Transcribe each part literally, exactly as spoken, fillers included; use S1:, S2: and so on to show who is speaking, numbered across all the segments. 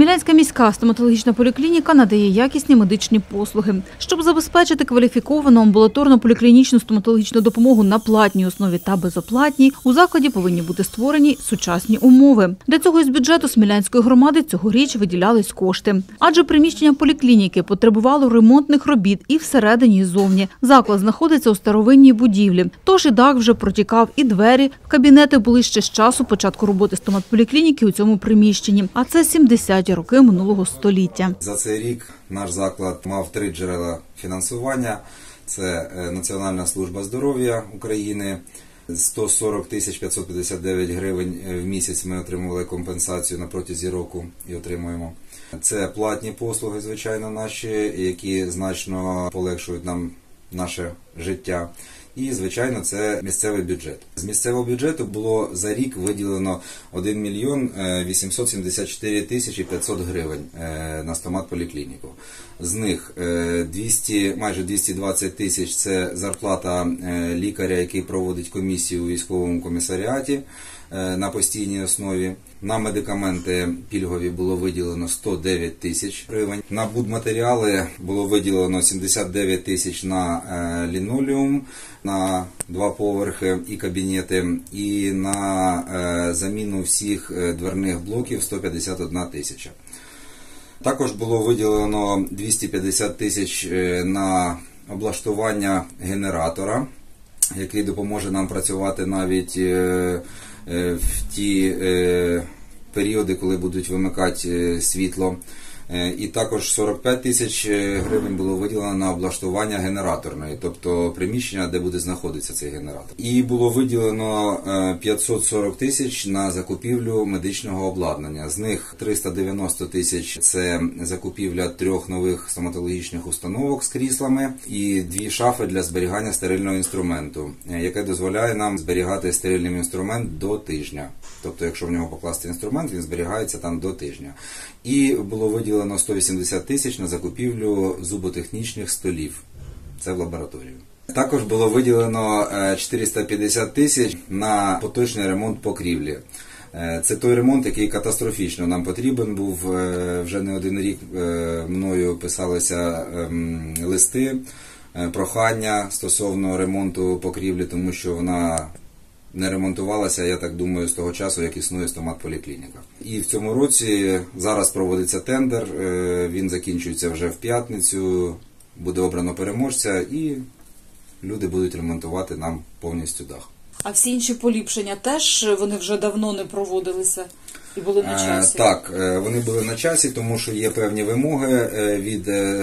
S1: Смілянська міська стоматологічна поліклініка надає якісні медичні послуги. Щоб забезпечити кваліфіковану амбулаторно-поліклінічну стоматологічну допомогу на платній основі та безоплатній, у закладі повинні бути створені сучасні умови. Для цього із бюджету Смілянської громади цьогоріч виділялись кошти. Адже приміщення поліклініки потребувало ремонтних робіт і всередині, і ззовні. Заклад знаходиться у старовинній будівлі. Тож і дах вже протікав, і двері в кабінети були ще з часу початку роботи стоматполіклініки у цьому приміщенні. А це сімдесяті роки минулого століття.
S2: За цей рік наш заклад мав три джерела фінансування. Це Національна служба здоров'я України. сто сорок тисяч п'ятсот п'ятдесят дев'ять гривень в місяць ми отримували компенсацію на протязі року і отримуємо. Це платні послуги, звичайно, наші, які значно полегшують нам наше життя. І, звичайно, це місцевий бюджет. З місцевого бюджету було за рік виділено один мільйон вісімсот сімдесят чотири тисячі п'ятсот гривень на стоматполіклініку. З них двісті, майже двісті двадцять тисяч – це зарплата лікаря, який проводить комісію у військовому комісаріаті на постійній основі. На медикаменти пільгові було виділено сто дев'ять тисяч гривень. На будматеріали було виділено сімдесят дев'ять тисяч на лінолеум, на два поверхи і кабінети, і на заміну всіх дверних блоків сто п'ятдесят одна тисяча. Також було виділено двісті п'ятдесят тисяч на облаштування генератора, який допоможе нам працювати навіть в ті періоди, коли будуть вимикати світло. І також сорок п'ять тисяч гривень було виділено на облаштування генераторної, тобто приміщення, де буде знаходитися цей генератор. І було виділено п'ятсот сорок тисяч на закупівлю медичного обладнання. З них триста дев'яносто тисяч – це закупівля трьох нових стоматологічних установок з кріслами і дві шафи для зберігання стерильного інструменту, яке дозволяє нам зберігати стерильний інструмент до тижня. Тобто, якщо в нього покласти інструмент, він зберігається там до тижня. І було виділено сто вісімдесят тисяч на закупівлю зуботехнічних столів. Це в лабораторію. Також було виділено чотириста п'ятдесят тисяч на поточний ремонт покрівлі. Це той ремонт, який катастрофічно нам потрібен був. Вже не один рік мною писалися листи, прохання стосовно ремонту покрівлі, тому що вона не ремонтувалася, я так думаю, з того часу, як існує стоматполіклініка. І в цьому році зараз проводиться тендер, він закінчується вже в п'ятницю, буде обрано переможця і люди будуть ремонтувати нам повністю дах.
S3: А всі інші поліпшення теж вони вже давно не проводилися і були на часі?
S2: Так, вони були на часі, тому що є певні вимоги від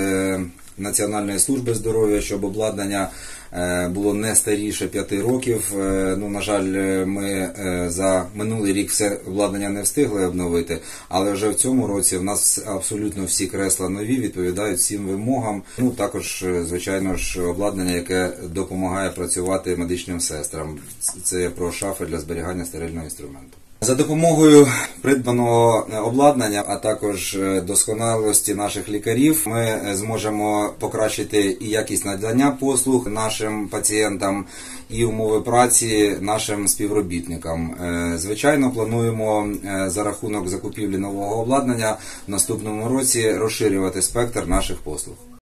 S2: Національної служби здоров'я, щоб обладнання було не старіше п'яти років. Ну, на жаль, ми за минулий рік все обладнання не встигли обновити, але вже в цьому році в нас абсолютно всі кресла нові, відповідають всім вимогам. Ну, також, звичайно ж, обладнання, яке допомагає працювати медичним сестрам. Це про шафи для зберігання стерильного інструменту. За допомогою придбаного обладнання, а також досконалості наших лікарів, ми зможемо покращити і якість надання послуг нашим пацієнтам, і умови праці нашим співробітникам. Звичайно, плануємо за рахунок закупівлі нового обладнання в наступному році розширювати спектр наших послуг.